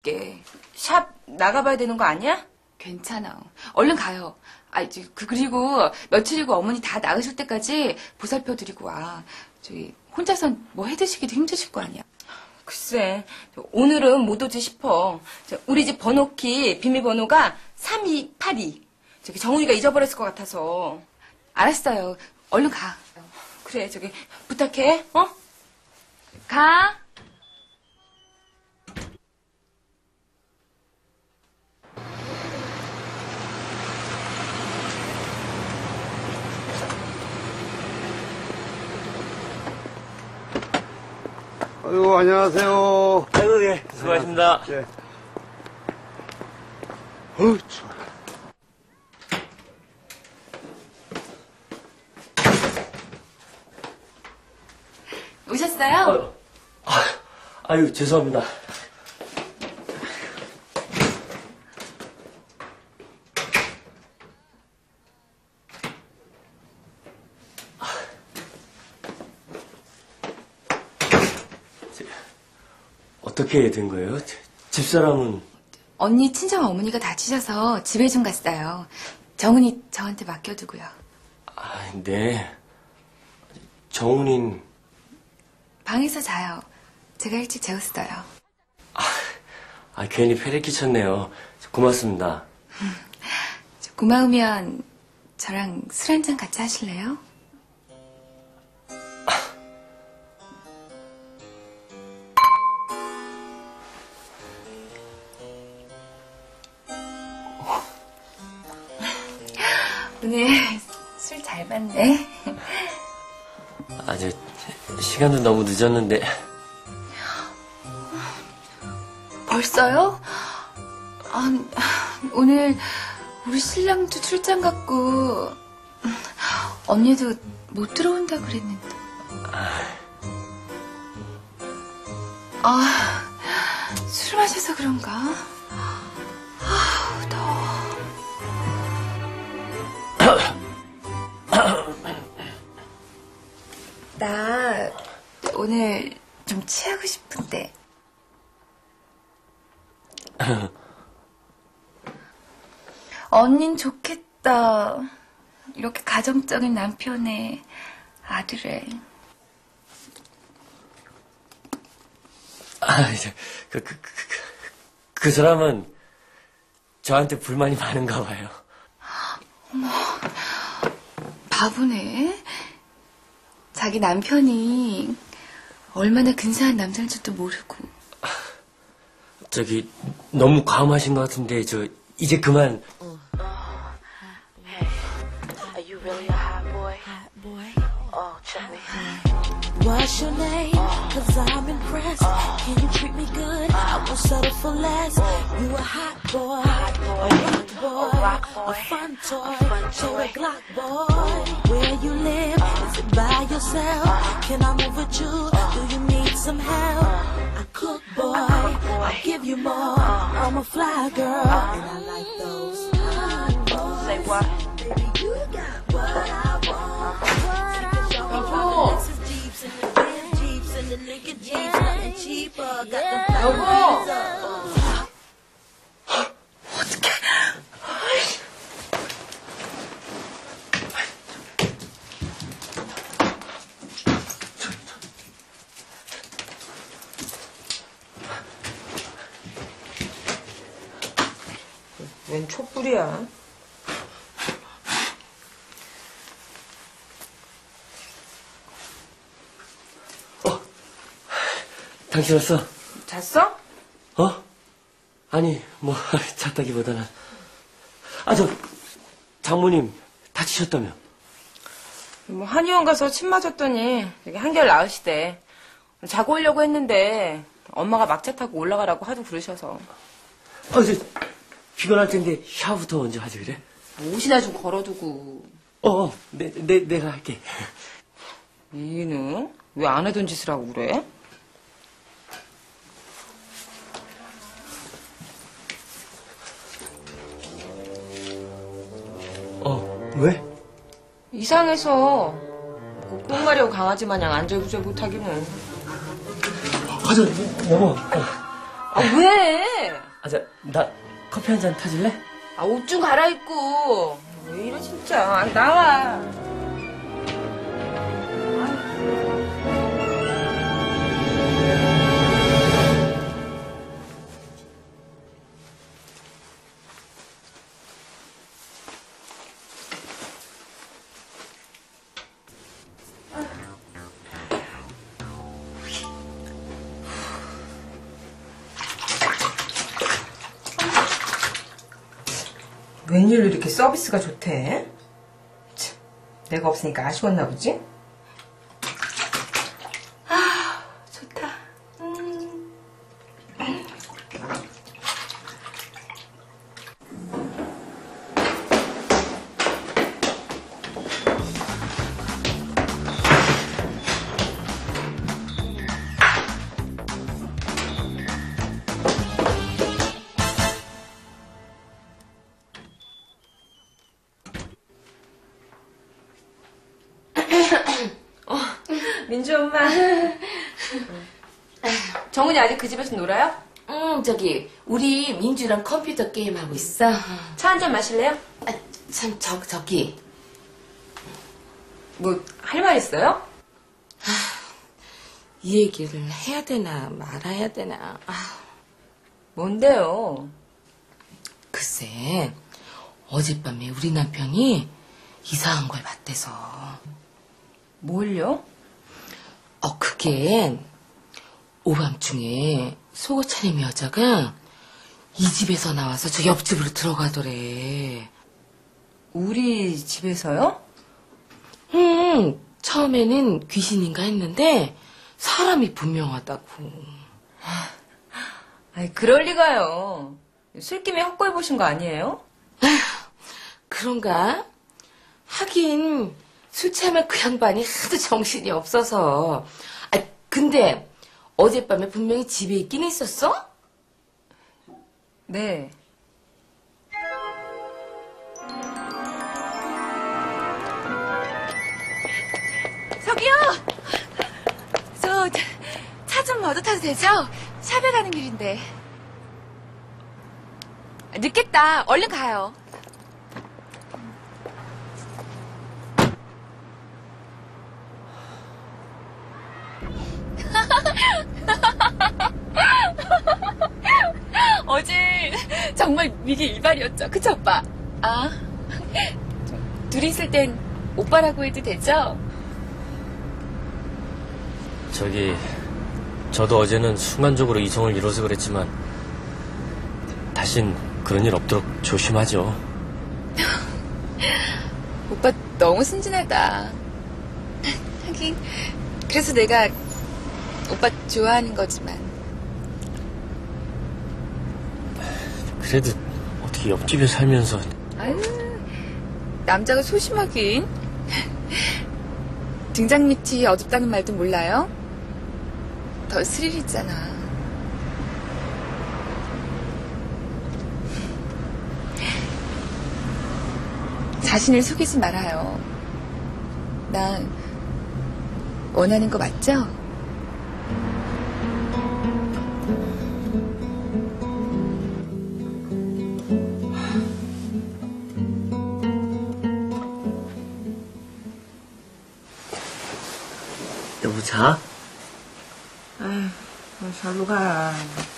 있게. 샵 나가봐야 되는 거 아니야? 괜찮아. 얼른 가요. 그리고 며칠이고 어머니 다 나으실 때까지 보살펴드리고 와. 혼자선 뭐 해드시기도 힘드실 거 아니야. 글쎄, 오늘은 못 오지 싶어. 우리 집 번호키 비밀번호가 3282. 정훈이가 잊어버렸을 것 같아서. 알았어요. 얼른 가. 그래, 부탁해, 어? 가. 아이고, 안녕하세요. 아이고, 예, 수고하십니다. 예. 어우, 추워. 오셨어요? 아유, 죄송합니다. 어떻게 된 거예요? 집사람은? 언니 친정 어머니가 다치셔서 집에 좀 갔어요. 정훈이 저한테 맡겨두고요. 아, 네. 정훈인 방에서 자요. 제가 일찍 재웠어요. 괜히 패를 끼쳤네요. 고맙습니다. 고마우면 저랑 술 한잔 같이 하실래요? 오늘 술 잘 받네. 시간도 너무 늦었는데. 벌써요? 오늘 우리 신랑도 출장 갔고 언니도 못 들어온다 그랬는데. 술 마셔서 그런가? 더워. 나 오늘 좀 취하고 싶은데. 언닌 좋겠다. 이렇게 가정적인 남편의 아들에. 그 사람은 저한테 불만이 많은가 봐요. 어머, 바보네. 자기 남편이 얼마나 근사한 남자인 줄도 모르고. 너무 과음하신 것 같은데, 이제 그만. Hey, are you really a hot boy? Hot boy. Oh, check me. What's your name? Cause I'm impressed. Can you treat me good? I won't settle for less. You a hot boy, a rock boy, a fun toy, total Glock boy. Where you live? Is it by yourself? Can I move with you? Do you need some help? I cook boy, I give you more. I'm a fly girl, and I like those hot boys. Say what? Baby, you got what I want. 여보! 여보! 어떡해. 웬 촛불이야? 당신 왔어? 잤어? 어? 아니, 잤다기보다는. 장모님 다치셨다며? 한의원 가서 침 맞았더니 한결 나으시대. 자고 오려고 했는데 엄마가 막차 타고 올라가라고 하도 그러셔서. 피곤할 텐데 샤워부터 먼저 하지 그래? 옷이나 좀 걸어두고. 내가 할게. 얘는 왜 안 하던 짓을 하고 그래? 왜? 이상해서 꽁마려운 강아지 마냥 안절부절 못하기는. 여보. 아, 왜? 나 커피 한 잔 타줄래? 아, 옷 좀 갈아입고. 왜 이래, 진짜. 아, 나와. 웬일로 이렇게 서비스가 좋대? 참, 내가 없으니까 아쉬웠나 보지? 아, 좋다. 민주 엄마. 정훈이 아직 그 집에서 놀아요? 저기 우리 민주랑 컴퓨터 게임 하고 있어. 차 한 잔 마실래요? 아, 참 저기 뭐 할 말 있어요? 이 얘기를 해야 되나 말아야 되나. 뭔데요? 글쎄 어젯밤에 우리 남편이 이상한 걸 봤대서. 뭘요? 그게 오밤중에 속옷 차림 여자가 이 집에서 나와서 저 옆집으로 들어가더래. 우리 집에서요? 처음에는 귀신인가 했는데 사람이 분명하다고. 아이, 그럴 리가요. 술김에 헛걸 보신 거 아니에요? 그런가? 하긴 술 취하면 그 양반이 하도 정신이 없어서. 근데 어젯밤에 분명히 집에 있긴 있었어? 네. 저기요! 저 차 좀 얻어 타도 되죠? 샵에 가는 길인데. 늦겠다. 얼른 가요. 어제 정말 위기 일발이었죠. 그쵸, 오빠? 둘이 있을 땐 오빠라고 해도 되죠? 저도 어제는 순간적으로 이성을 잃어서 그랬지만 다신 그런 일 없도록 조심하죠. 오빠 너무 순진하다. 하긴 그래서 내가 오빠 좋아하는 거지만. 그래도 어떻게 옆집에 살면서. 아유, 남자가 소심하긴. 등장 밑이 어둡다는 말도 몰라요? 더 스릴 있잖아. 자신을 속이지 말아요. 나 원하는 거 맞죠? 여보 자? 아휴, 절로 가.